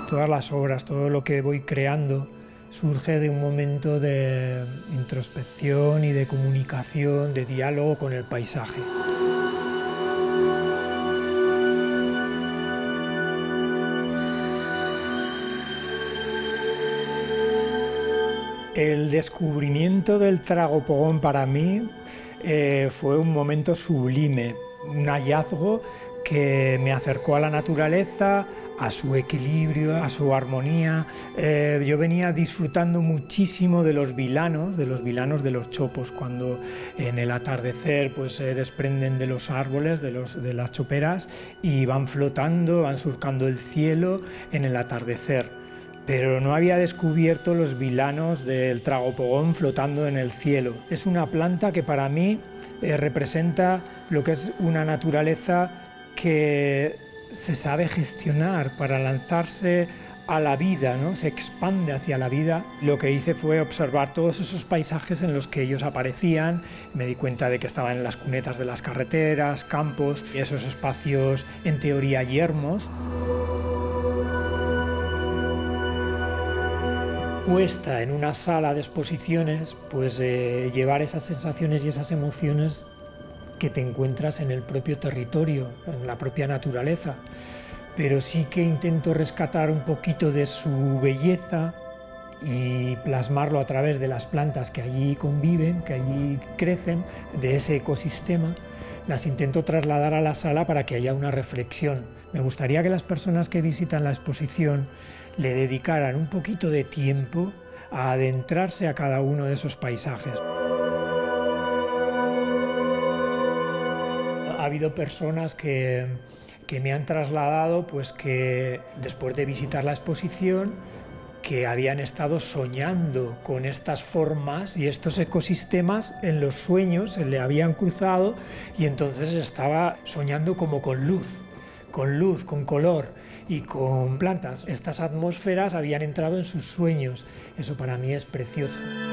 Todas las obras, todo lo que voy creando surge de un momento de introspección y de comunicación, de diálogo con el paisaje. El descubrimiento del Tragopogón para mí fue un momento sublime, un hallazgo que me acercó a la naturaleza, a su equilibrio, a su armonía. Yo venía disfrutando muchísimo de los vilanos de los chopos, cuando en el atardecer pues, se desprenden de los árboles, de las choperas, y van flotando, van surcando el cielo en el atardecer. Pero no había descubierto los vilanos del Tragopogón flotando en el cielo. Es una planta que para mí representa lo que es una naturaleza que se sabe gestionar para lanzarse a la vida, ¿no? Se expande hacia la vida. Lo que hice fue observar todos esos paisajes en los que ellos aparecían. Me di cuenta de que estaban en las cunetas de las carreteras, campos, y esos espacios en teoría yermos. Cuesta en una sala de exposiciones pues llevar esas sensaciones y esas emociones que te encuentras en el propio territorio, en la propia naturaleza, pero sí que intento rescatar un poquito de su belleza y plasmarlo a través de las plantas que allí conviven, que allí crecen, de ese ecosistema. Las intento trasladar a la sala para que haya una reflexión. Me gustaría que las personas que visitan la exposición le dedicaran un poquito de tiempo a adentrarse a cada uno de esos paisajes. Ha habido personas que me han trasladado pues, que después de visitar la exposición que habían estado soñando con estas formas y estos ecosistemas en los sueños, se le habían cruzado y entonces estaba soñando como con luz, con color y con plantas. Estas atmósferas habían entrado en sus sueños. Eso para mí es precioso.